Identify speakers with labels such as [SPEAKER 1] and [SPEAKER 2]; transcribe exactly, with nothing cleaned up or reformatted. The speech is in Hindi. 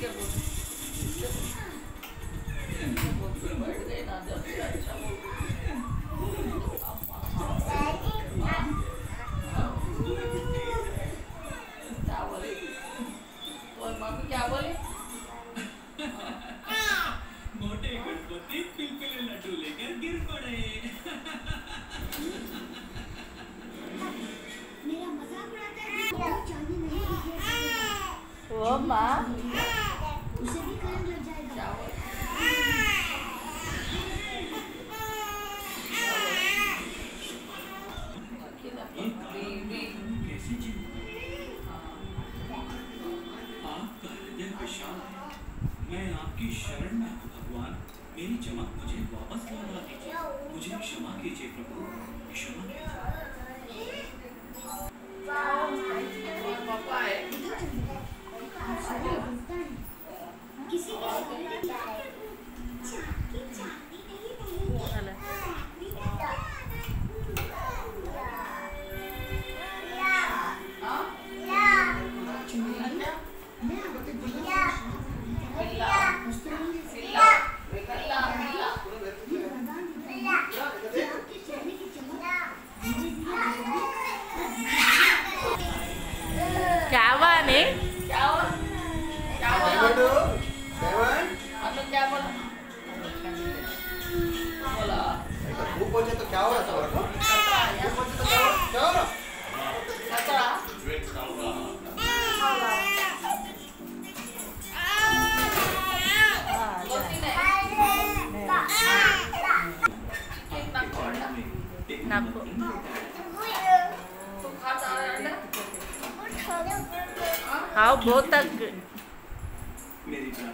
[SPEAKER 1] इसके बोल बोल बैठ गए ना जब अच्छा बोल क्या बोले और मम्मी क्या बोले
[SPEAKER 2] मोटे गणपति पिलपिले लड्डू लेकर गिर पड़े।
[SPEAKER 3] मेरा मजाक उड़ाता है चांदी नहीं
[SPEAKER 1] वो माँ
[SPEAKER 3] उसे भी करंट लग जाएगा।
[SPEAKER 2] कैसी चीज आपका हृदय विशाल है, मैं आपकी शरण में हूँ भगवान, मेरी चमक मुझे वापस लौटा दीजिए, मुझे क्षमा कीजिए प्रभु, क्षमा कीजिए।
[SPEAKER 1] पापा है
[SPEAKER 3] किसी के चांदी चांदी नहीं
[SPEAKER 1] क्या हुआ ने क्या हुआ क्या बोला क्या बोला बोला
[SPEAKER 4] वो पहुंचे तो क्या हो रहा था वो पहुंचे तो क्या हो क्या हो रहा
[SPEAKER 1] कचरा नाको तू खाता है अंडा हाँ बहुत तक